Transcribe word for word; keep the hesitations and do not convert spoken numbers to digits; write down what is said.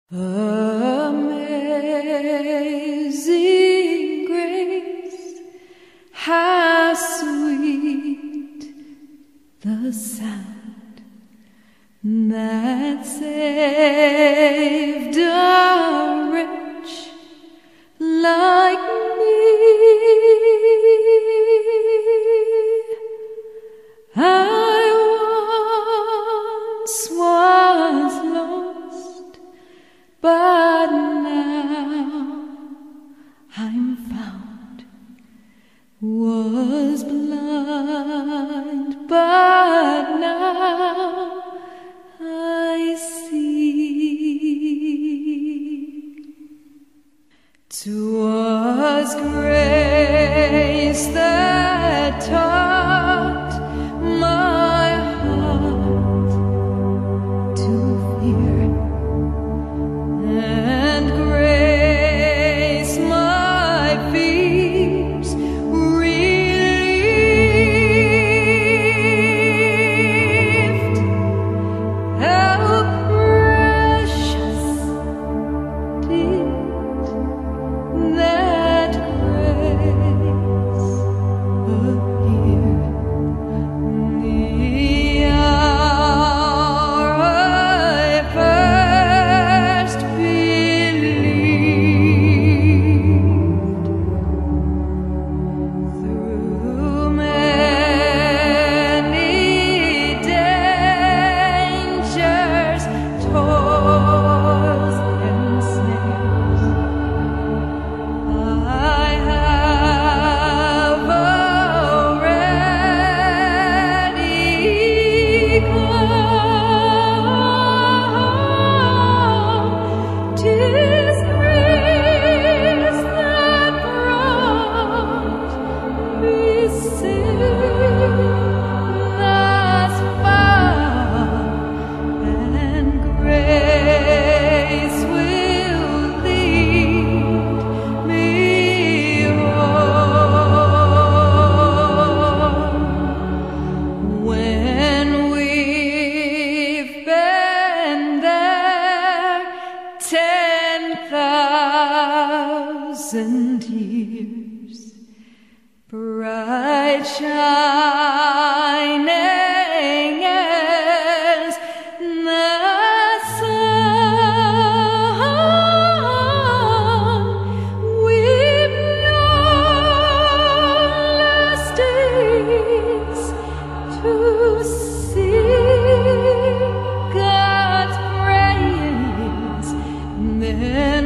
Amazing grace, how sweet the sound that saved a wretch like me. I once was lost, but now I'm found. Was blind, but now I see. 'Twas grace that taught my heart to fear, and grace my fears relieved. How precious did that grace appear, the hour I first believed. Through many dangers, toils, and snares, I have already come. 'Tis grace that brought me safe thus far, and grace will lead me home. When we've been there ten thousand years, bright shining as the sun, we've known days to see God's praise. Then